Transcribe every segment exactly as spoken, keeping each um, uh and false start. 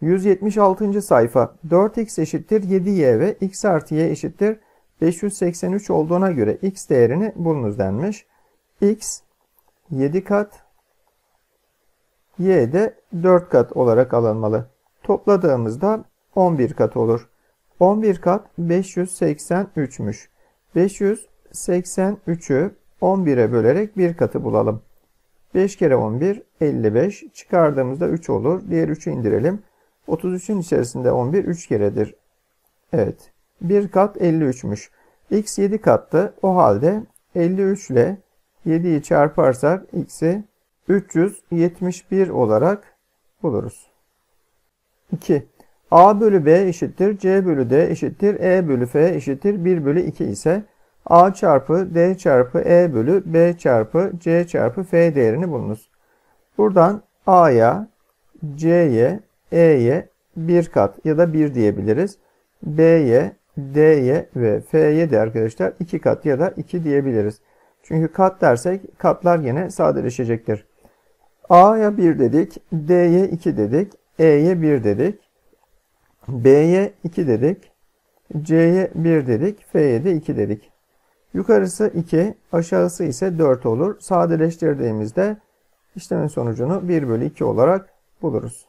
yüz yetmiş altıncı sayfa. dört x eşittir yedi y ve x artı y eşittir beş yüz seksen üç olduğuna göre x değerini bulunuz denmiş. X yedi kat, y de dört kat olarak alınmalı. Topladığımızda on bir kat olur. on bir kat beş yüz seksen üç'müş. beş yüz seksen üç'ü on bir'e bölerek bir katı bulalım. beş kere on bir, elli beş. Çıkardığımızda üç olur. Diğer üç'ü indirelim. otuz üç'ün içerisinde on bir üç keredir. Evet. bir kat elli üç'müş. X yedi kattı. O halde elli üç ile yedi'yi çarparsak x'i üç yüz yetmiş bir olarak buluruz. iki. A bölü B eşittir C bölü D eşittir E bölü F eşittir bir bölü iki ise A çarpı D çarpı E bölü B çarpı C çarpı F değerini bulunuz. Buradan A'ya, C'ye, E'ye bir kat ya da bir diyebiliriz. B'ye, D'ye ve F'ye de arkadaşlar iki kat ya da iki diyebiliriz. Çünkü kat dersek katlar yine sadeleşecektir. A'ya bir dedik, D'ye iki dedik, E'ye bir dedik, B'ye iki dedik, C'ye bir dedik, F'ye de iki dedik. Yukarısı iki, aşağısı ise dört olur. Sadeleştirdiğimizde işlemin sonucunu bir bölü iki olarak buluruz.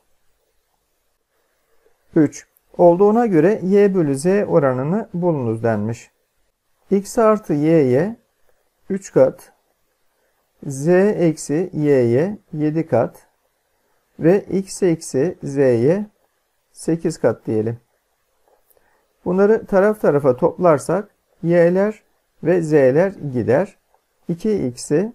üç. Olduğuna göre y bölü z oranını bulunuz denmiş. X artı y'ye üç kat, z eksi y'ye yedi kat ve x eksi z'ye sekiz kat diyelim. Bunları taraf tarafa toplarsak y'ler ve z'ler gider. iki x'i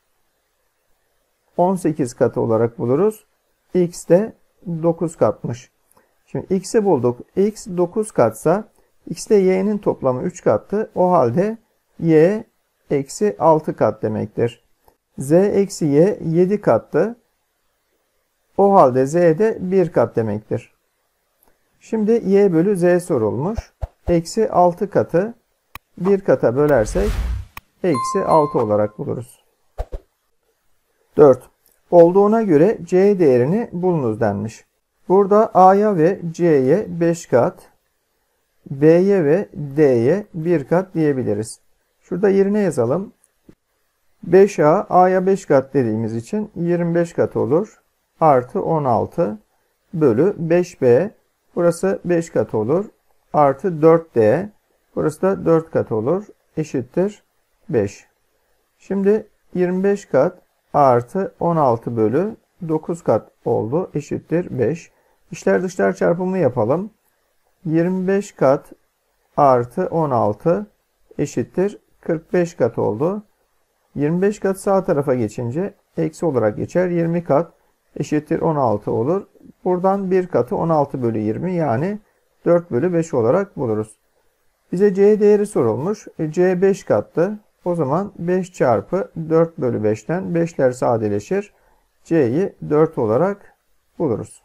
on sekiz katı olarak buluruz. X de dokuz katmış. Şimdi x'i bulduk. X dokuz katsa x ile y'nin toplamı üç kattı. O halde y eksi altı kat demektir. Z eksi y yedi kattı. O halde z de bir kat demektir. Şimdi y bölü z sorulmuş. Eksi altı katı bir kata bölersek eksi altı olarak buluruz. dört. Olduğuna göre c değerini bulunuz denmiş. Burada a'ya ve c'ye beş kat, b'ye ve d'ye bir kat diyebiliriz. Şurada yerine yazalım. beş a, a'ya beş kat dediğimiz için yirmi beş kat olur. Artı on altı bölü beş b. Burası beş kat olur. Artı dört d. Burası da dört kat olur. Eşittir beş. Şimdi yirmi beş kat artı on altı bölü dokuz kat oldu. Eşittir beş. İçler dışlar çarpımını yapalım. yirmi beş kat artı on altı eşittir kırk beş kat oldu. yirmi beş kat sağ tarafa geçince eksi olarak geçer. yirmi kat eşittir on altı olur. Buradan bir katı on altı bölü yirmi yani dört bölü beş olarak buluruz. Bize c değeri sorulmuş. E, c beş kattı. O zaman beş çarpı dört bölü beşten beşler sadeleşir. C'yi dört olarak buluruz.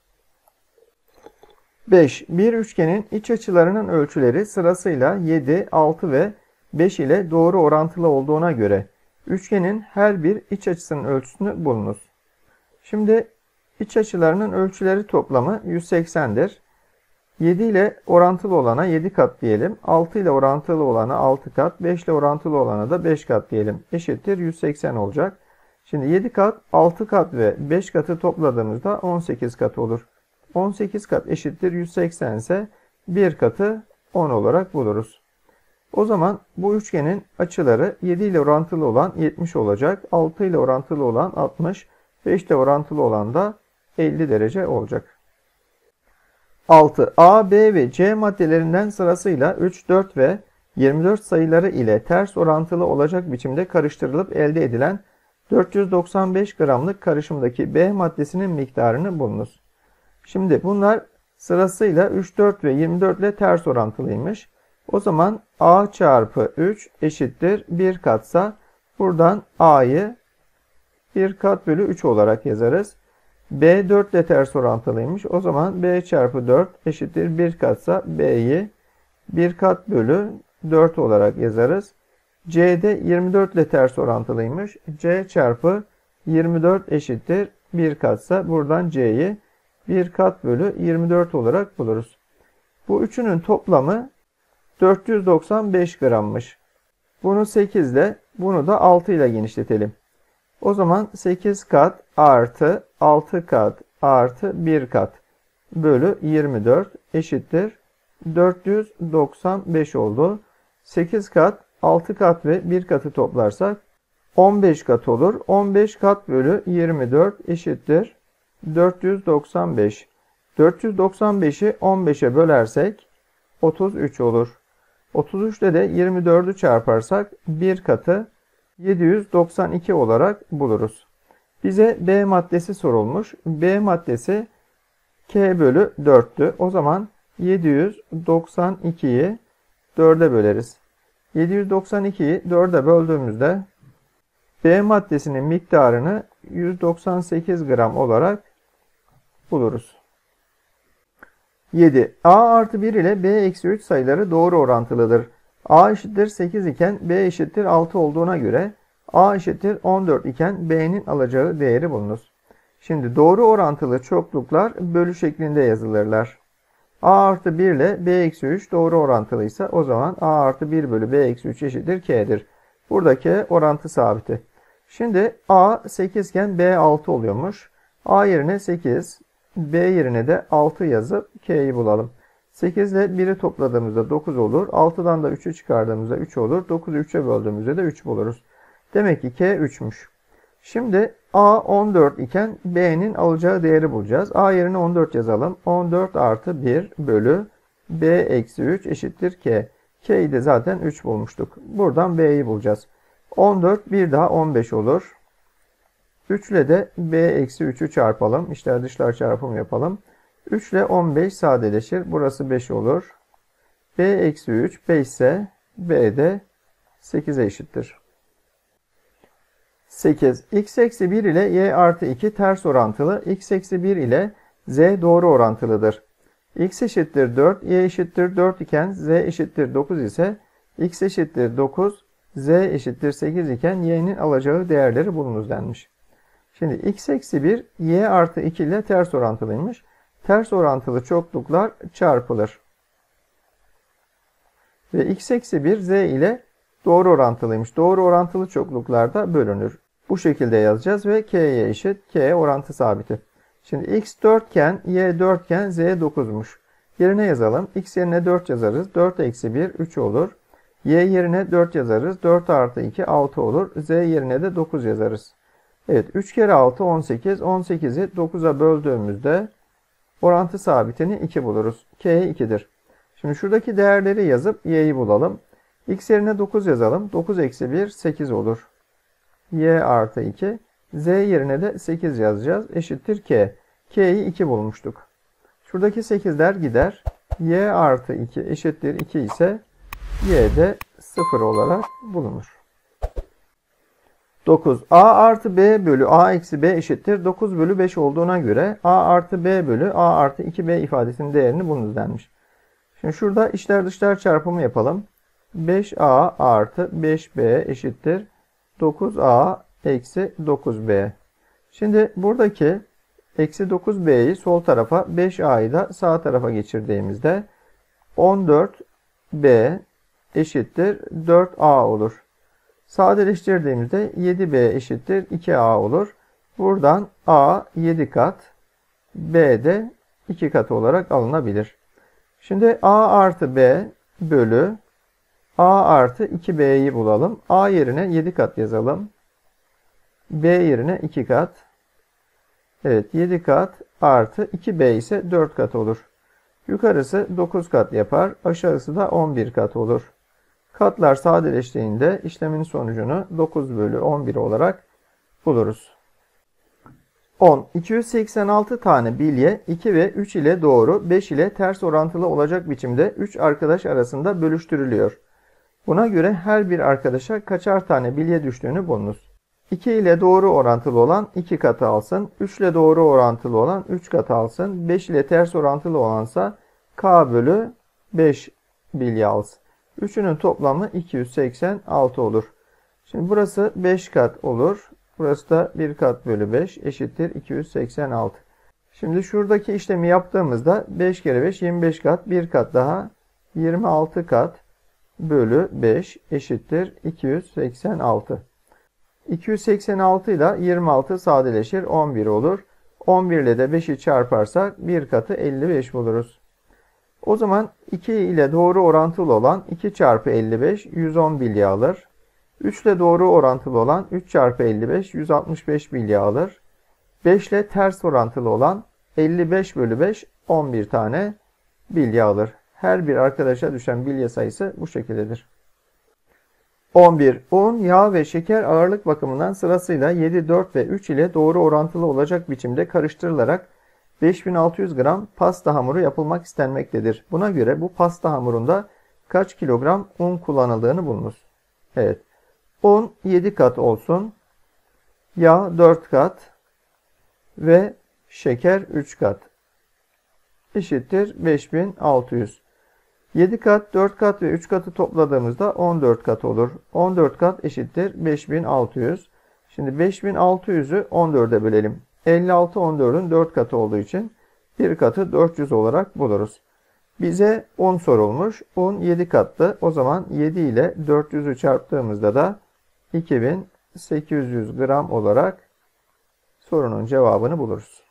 beş. Bir üçgenin iç açılarının ölçüleri sırasıyla yedi, altı ve beş ile doğru orantılı olduğuna göre üçgenin her bir iç açısının ölçüsünü bulunuz. Şimdi iç açılarının ölçüleri toplamı yüz seksen'dir. yedi ile orantılı olana yedi kat diyelim. altı ile orantılı olana altı kat. beş ile orantılı olana da beş kat diyelim. Eşittir yüz seksen olacak. Şimdi yedi kat, altı kat ve beş katı topladığımızda on sekiz kat olur. on sekiz kat eşittir yüz seksen ise bir katı on olarak buluruz. O zaman bu üçgenin açıları yedi ile orantılı olan yetmiş olacak. altı ile orantılı olan altmış. beş ile orantılı olan da elli derece olacak. altı. A, B ve C maddelerinden sırasıyla üç, dört ve yirmi dört sayıları ile ters orantılı olacak biçimde karıştırılıp elde edilen dört yüz doksan beş gramlık karışımdaki B maddesinin miktarını bulunuz. Şimdi bunlar sırasıyla üç, dört ve yirmi dört ile ters orantılıymış. O zaman A çarpı üç eşittir bir katsa buradan A'yı bir kat bölü üç olarak yazarız. B dört ile ters orantılıymış. O zaman B çarpı dört eşittir bir katsa B'yi bir kat bölü dört olarak yazarız. C'de yirmi dört ile ters orantılıymış. C çarpı yirmi dört eşittir bir katsa buradan C'yi bir kat bölü yirmi dört olarak buluruz. Bu üçünün toplamı dört yüz doksan beş grammış. Bunu sekiz ile, bunu da altı ile genişletelim. O zaman sekiz kat artı altı kat artı bir kat bölü yirmi dört eşittir dört yüz doksan beş oldu. sekiz kat, altı kat ve bir katı toplarsak on beş kat olur. on beş kat bölü yirmi dört eşittir dört yüz doksan beş. dört yüz doksan beşi on beşe bölersek otuz üç olur. otuz üç ile de yirmi dördü çarparsak bir katı yedi yüz doksan iki olarak buluruz. Bize B maddesi sorulmuş. B maddesi K bölü dörttü. O zaman yedi yüz doksan ikiyi dörde böleriz. yedi yüz doksan ikiyi dörde böldüğümüzde B maddesinin miktarını yüz doksan sekiz gram olarak buluruz. yedi. A artı bir ile B eksi üç sayıları doğru orantılıdır. A eşittir sekiz iken B eşittir altı olduğuna göre A eşittir on dört iken B'nin alacağı değeri bulunuz. Şimdi doğru orantılı çokluklar bölü şeklinde yazılırlar. A artı bir ile B eksi üç doğru orantılıysa o zaman A artı bir bölü B eksi üç eşittir K'dir. Buradaki orantı sabiti. Şimdi A sekiz iken B altı oluyormuş. A yerine sekiz, B yerine de altı yazıp K'yi bulalım. sekiz ile biri topladığımızda dokuz olur. altıdan da üçü çıkardığımızda üç olur. dokuzu üçe böldüğümüzde de üç buluruz. Demek ki K üçmüş. Şimdi A on dört iken B'nin alacağı değeri bulacağız. A yerine on dört yazalım. on dört artı bir bölü B eksi üç eşittir K. K'yi de zaten üç bulmuştuk. Buradan B'yi bulacağız. on dört bir daha on beş olur. üç ile de B eksi üçü çarpalım. İçler dışlar çarpımı yapalım. üç ile on beş sadeleşir. Burası beş olur. B eksi üç beş ise B de sekize eşittir. sekiz. X eksi bir ile Y artı iki ters orantılı. X eksi bir ile Z doğru orantılıdır. X eşittir dört, Y eşittir dört iken Z eşittir dokuz ise X eşittir dokuz, Z eşittir sekiz iken Y'nin alacağı değerleri bulunuz denmiş. Şimdi X eksi bir, Y artı iki ile ters orantılıymış. Ters orantılı çokluklar çarpılır. Ve X eksi bir Z ile doğru orantılıymış. Doğru orantılı çokluklarda bölünür. Bu şekilde yazacağız ve K'ye eşit. K orantı sabiti. Şimdi X dört iken Y dört iken Z dokuzmuş. Yerine yazalım. X yerine dört yazarız. dört eksi bir üç olur. Y yerine dört yazarız. dört artı iki altı olur. Z yerine de dokuz yazarız. Evet, üç kere altı on sekiz. on sekizi dokuza böldüğümüzde orantı sabitini iki buluruz. K ikidir. Şimdi şuradaki değerleri yazıp Y'yi bulalım. X yerine dokuz yazalım. dokuz eksi bir sekiz olur. Y artı iki. Z yerine de sekiz yazacağız. Eşittir K. K'yi iki bulmuştuk. Şuradaki sekizler gider. Y artı iki eşittir iki ise Y de sıfır olarak bulunur. dokuz. A artı B bölü A eksi B eşittir dokuz bölü beş olduğuna göre A artı B bölü A artı iki B ifadesinin değerini bulunuz denmiş. Şimdi şurada içler dışlar çarpımı yapalım. beş A artı beş B eşittir dokuz A eksi dokuz B. Şimdi buradaki eksi dokuz B'yi sol tarafa, beş A'yı da sağ tarafa geçirdiğimizde on dört B eşittir dört A olur. Sadeleştirdiğimizde yedi B eşittir iki A olur. Buradan A yedi kat, B de iki kat olarak alınabilir. Şimdi A artı B bölü A artı iki B'yi bulalım. A yerine yedi kat yazalım. B yerine iki kat. Evet, yedi kat artı iki B ise dört kat olur. Yukarısı dokuz kat yapar. Aşağısı da on bir kat olur. Katlar sadeleştiğinde işlemin sonucunu dokuz bölü on bir olarak buluruz. on. iki yüz seksen altı tane bilye iki ve üç ile doğru, beş ile ters orantılı olacak biçimde üç arkadaş arasında bölüştürülüyor. Buna göre her bir arkadaşa kaçar tane bilye düştüğünü bulunuz. iki ile doğru orantılı olan iki katı alsın. üç ile doğru orantılı olan üç katı alsın. beş ile ters orantılı olansa K bölü beş bilye alsın. üçünün toplamı iki yüz seksen altı olur. Şimdi burası beş kat olur. Burası da bir kat bölü beş eşittir iki yüz seksen altı. Şimdi şuradaki işlemi yaptığımızda beş kere beş yirmi beş kat, bir kat daha yirmi altı kat bölü beş eşittir iki yüz seksen altı. iki yüz seksen altı ile yirmi altı sadeleşir, on bir olur. on bir ile de beşi çarparsak bir katı elli beş buluruz. O zaman iki ile doğru orantılı olan iki çarpı elli beş yüz on bilye alır. üç ile doğru orantılı olan üç çarpı elli beş yüz altmış beş bilye alır. beş ile ters orantılı olan elli beş bölü beş on bir tane bilye alır. Her bir arkadaşa düşen bilye sayısı bu şekildedir. on bir. Un, yağ ve şeker ağırlık bakımından sırasıyla yedi, dört ve üç ile doğru orantılı olacak biçimde karıştırılarak beş bin altı yüz gram pasta hamuru yapılmak istenmektedir. Buna göre bu pasta hamurunda kaç kilogram un kullanıldığını bulunuz. Evet. Un yedi kat olsun. Yağ dört kat. Ve şeker üç kat. Eşittir beş bin altı yüz. yedi kat, dört kat ve üç katı topladığımızda on dört kat olur. on dört kat eşittir beş bin altı yüz. Şimdi beş bin altı yüzü on dörde bölelim. elli altı on dördün dört katı olduğu için bir katı dört yüz olarak buluruz. Bize un sorulmuş. Un yedi kattı. O zaman yedi ile dört yüzü çarptığımızda da iki bin sekiz yüz gram olarak sorunun cevabını buluruz.